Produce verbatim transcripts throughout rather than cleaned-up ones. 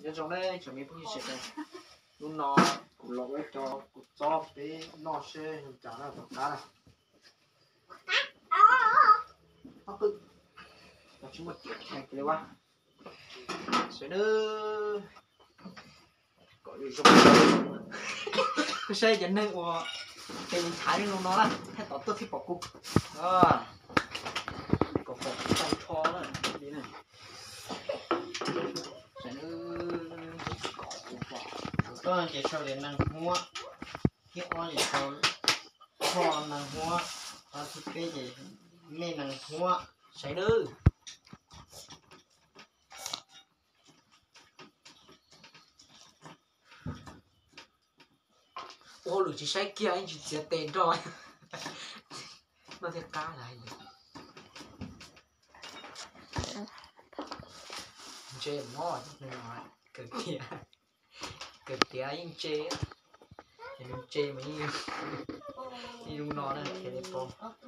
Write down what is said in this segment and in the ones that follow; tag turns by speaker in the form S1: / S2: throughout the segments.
S1: giờ trong đây chuẩn bị phong nhiệt đây lúc nó cũng lọc ấy cho cục cho cái nó xe hình chả là thật cá này nó cứ nó chỉ một chiếc này cái quá sẽ đưa gọi đi trong cái xe dẫn đây của cái thái lên nó là hay tỏ tôi thì bỏ cục à có phải tay cho đó đi này sẽ đưa có cục vào
S2: đó chỉ sau đến năng mua hiếp nó chỉ sau kho năng mua và thiết kế gì mê năng mua
S1: sẽ đưa ô lũ chỉ sai kia anh chỉ chết tên rồi nó thiệt cá lại chê nó nhưng mà cực kia cực kia anh chê thì mình chê mà như như đúng nó này thì đẹp không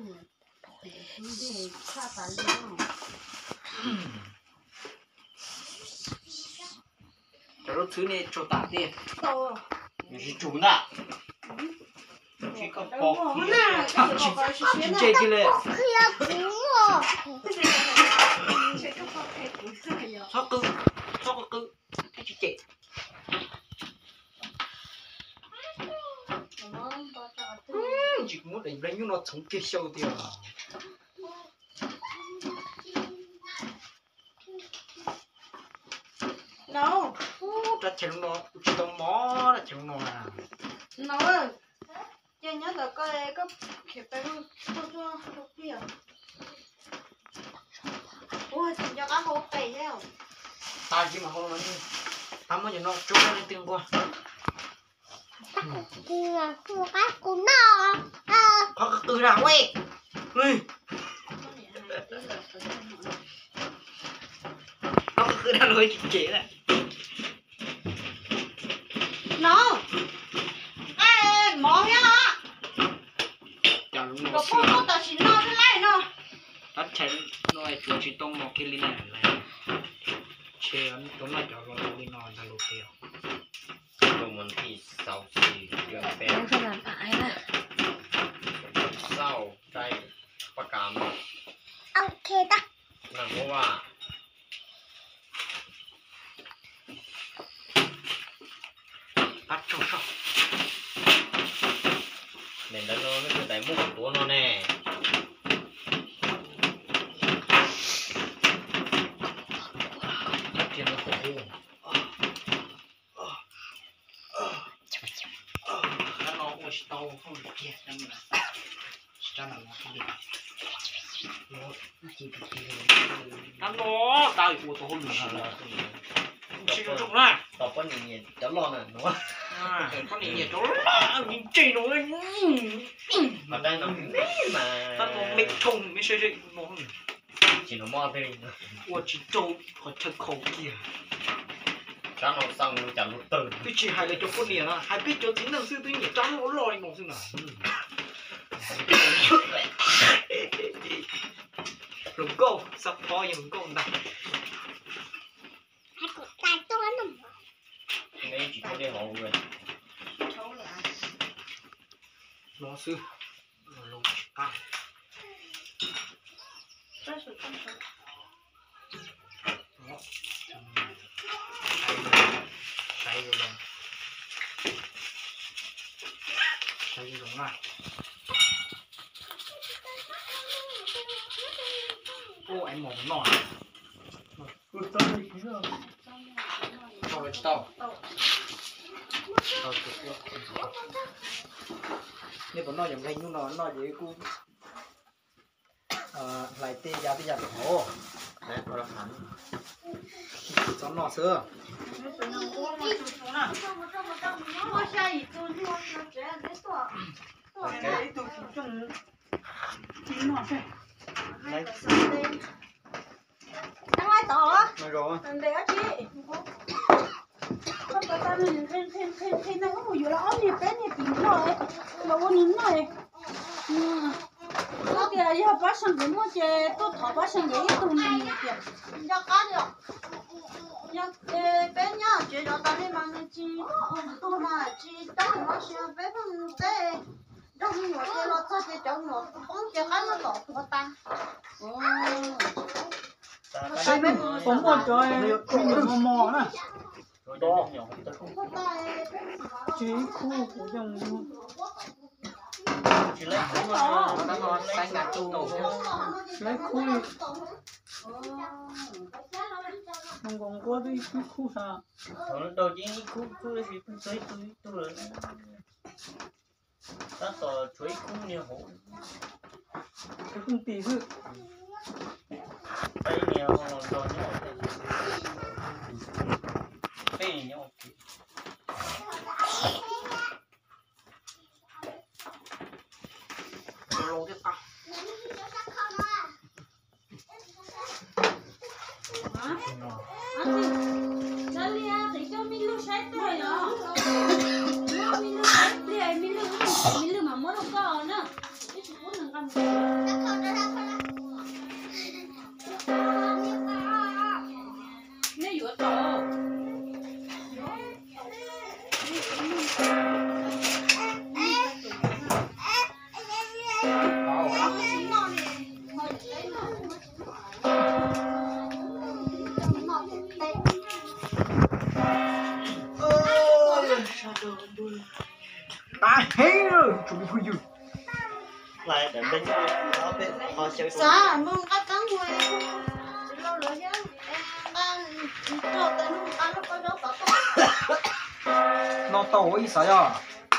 S1: cái lúc thứ này cho tạt đi
S2: 你是煮的，这个包皮，
S1: 你这进来，sao cứ sao cứ cái chị chị chỉ muốn đánh đánh nhưng nó sống kia sâu thì
S3: no
S1: ra chèn nó chỉ tao mó ra chèn nó à
S3: no giờ nhớ là cái cái kiểu cái cho cho cho kia ôi thì cho cá hộp tẩy theo
S1: ta chỉ mà không nói như ta mới cho nó trôi lên tiếng qua
S4: kia của cái của nó à
S1: có cái từ nào vậy ui nó cái từ nào rồi chị chị này
S3: nó ê mỏ nhá
S1: chả đúng nó
S3: có
S1: xưa
S3: có tao chỉ nó thế này nó
S1: ta chèn nó ai chịu chỉ tông một cái linh này này chèn tông nó cho nó linh nó là lục tiêu
S2: 我们第sáu期月
S4: nó
S2: 份
S4: phải làm phải là
S2: เศร้าใจประกาม
S4: ok ta
S2: นั่นเพราะว่า
S1: bắt trong sau
S2: เด่นแล้วไม่คือแต่มุ่งตัวnó nè
S1: tiền nó khổ nó ôi tao không được kia nên là cho nó không được nó chỉ được kia nó nó tao thì tao không được là chỉ có trong này
S2: ต่อไปนี่จะรอน่ะหนู
S1: à con này nhiệt đó mình chơi nó lên
S2: มาได้น้องนี่มา
S1: nó mình thùng mới chơi chơi nó
S2: chỉ nó mò thế này
S1: 我只周和吃口kia
S2: cho nó xong nó chẳng lúc từ
S1: tôi chỉ hay là cho con này là hay biết cho tính năng sư tôi nhỉ trắng nó lòi nó xem nào lồng câu sắp phó như lồng câu này
S4: hai của tay tôi nó
S2: đây chỉ có để họ người
S1: nó sư lồng à đó xay rồi xay rồi xay rồi này ô anh mỏ nọ cho vào tàu nếu còn nói giống cái như nó nói vậy cô lại tê giá tê giá được hổ
S2: nè nó là hắn
S1: cho nó xưa
S3: Đang ai tỏ á?
S1: nói rồi
S3: Anh để chị. Con tao tao nhìn thêm thêm thêm thêm nó có một vụ là ốm nhiệt tế nhiệt tím rồi, mà con nín rồi. Nó kìa giờ bác sang cái mua chè tôi thọ bác sang cái tụi này kìa. Giờ cá được. Giờ bé nhá, 姐叫大的忙的鸡，多嘛鸡，当我小白不在，让我给老早的叫我光接俺们老婆单。哦。
S5: Sai bênผมหมดrồi mình được mò mò nè chỉ khu của dòng
S2: chỉ lấy khu
S1: nó đã ngon xanh ngàn tu
S5: lấy khu không còn có cái cái khu sao
S2: đầu tiên khu khu là gì cũng tới tới tới ta tỏ chuối cũng nhiều hổ
S5: cái không tì hư
S2: đây nhiều đồ nhiều đây nhiều
S1: lô tiếp tao
S3: Charlie à, thấy cho mình lưu sách rồi đó. Mình lưu sách thì ai mình lưu mình lưu mà mất không có nữa. Cái chú cũng đừng cầm. Nếu vừa to.
S1: ta thấy rồi chuẩn bị vui
S2: lại đến bên đó bên họ chơi
S3: Dạ, mong các cán người chỉ lo lỡ nhá. Em ta cho tên nó ta nó có đó có tốt.
S1: nó tổ ý sao à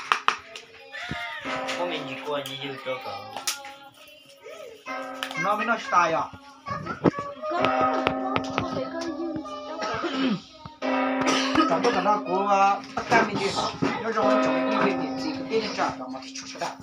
S2: có mình chỉ qua như như cho cậu
S1: nó mới nó style à
S3: Có có thể có dư đâu cả.
S1: trong đó nó của tất cả mình gì nó trong trong cái gì gì cái tên trả nó mà thì chút đã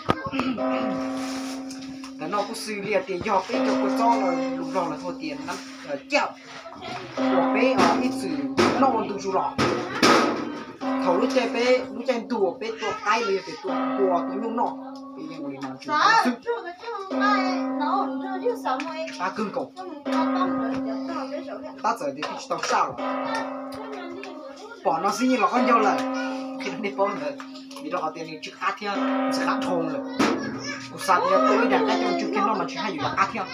S1: là nó cũng xử lý tiền cho cái cho cái cho là lúc đó là thôi tiền lắm chèo của bé ở ít xử nó còn tụ chủ lọ thầu lúc chơi bé lúc chơi tụ bé tụ cái liền để tụ của tụ nhung nọ bây giờ mình làm chuyện
S3: Dạ, chưa cái chứ mai nó chưa chứ sao mới
S1: ta cưng cầu
S3: nó tông rồi giờ tao cái số
S1: ta giờ thì cái tao sao bỏ nó xin là con dâu là khi nó đi bỏ rồi vì đó tiền thì chưa khá theo sẽ khá thùng rồi cuộc sống thì tôi đã cái trong chuyện nó mà chỉ hayอยู่khá theo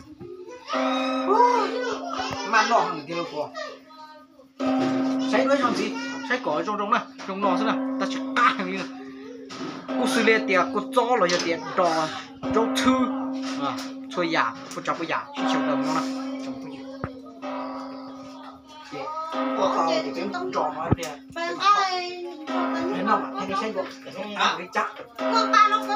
S1: mà nó hàng thì đâuใช้ด้วยทำสิใช้ก่อตรงๆนะตรงนอนซะนะแต่ชักกางนี่นะกูซื้อเลยเตียกูจ่อเลยเตียดอจงชื่ออ่ะช่วยยากูจับกูยาชิวๆเดิมนะจงกูอยู่เจ๊กูเอาเดี๋ยวเป็นจ่อมาเตีย
S3: Bạn ai cho tên
S1: thế nào mà thế nàyใช่กูอ่ะไม่จัก
S3: con ta nó